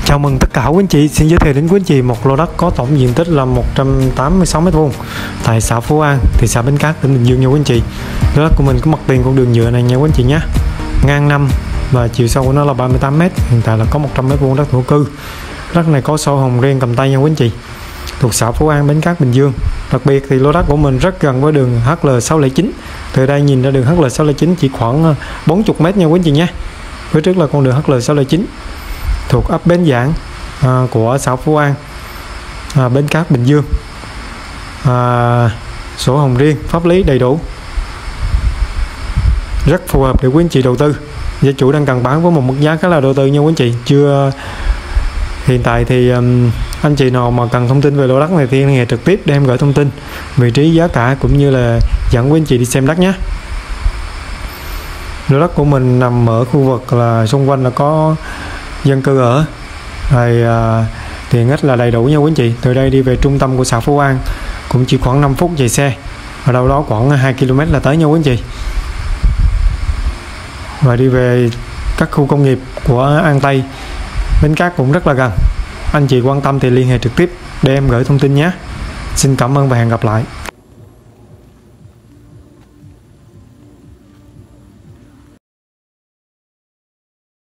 Chào mừng tất cả quý anh chị, xin giới thiệu đến quý anh chị một lô đất có tổng diện tích là 186 m² tại xã Phú An, thị xã Bến Cát, tỉnh Bình Dương nha quý anh chị. Lô đất của mình có mặt tiền con đường nhựa này nha quý anh chị nhé. Ngang 5 và chiều sâu của nó là 38 m, hiện tại là có 100 m² đất thổ cư. Đất này có sổ hồng riêng cầm tay nha quý anh chị. Thuộc xã Phú An, Bến Cát, Bình Dương. Đặc biệt thì lô đất của mình rất gần với đường HL609. Từ đây nhìn ra đường HL609 chỉ khoảng 40 m nha quý anh chị nhé. Phía trước là con đường HL609 thuộc ấp Bến Giảng của xã Phú An, Bến Cát, Bình Dương. Sổ hồng riêng, pháp lý đầy đủ, rất phù hợp để quý anh chị đầu tư. Gia chủ đang cần bán với một mức giá khá là đầu tư nha quý anh chị. Hiện tại thì anh chị nào mà cần thông tin về lô đất này thì liên hệ trực tiếp để em gửi thông tin, vị trí, giá cả cũng như là dẫn quý anh chị đi xem đất nhé. Lô đất của mình nằm ở khu vực là xung quanh là có dân cư ở, rồi tiện ích là đầy đủ nha quý anh chị. Từ đây đi về trung tâm của xã Phú An cũng chỉ khoảng 5 phút chạy xe, ở đâu đó khoảng 2 km là tới nha quý anh chị. Và đi về các khu công nghiệp của An Tây, Bến Cát cũng rất là gần. Anh chị quan tâm thì liên hệ trực tiếp để em gửi thông tin nhé. Xin cảm ơn và hẹn gặp lại.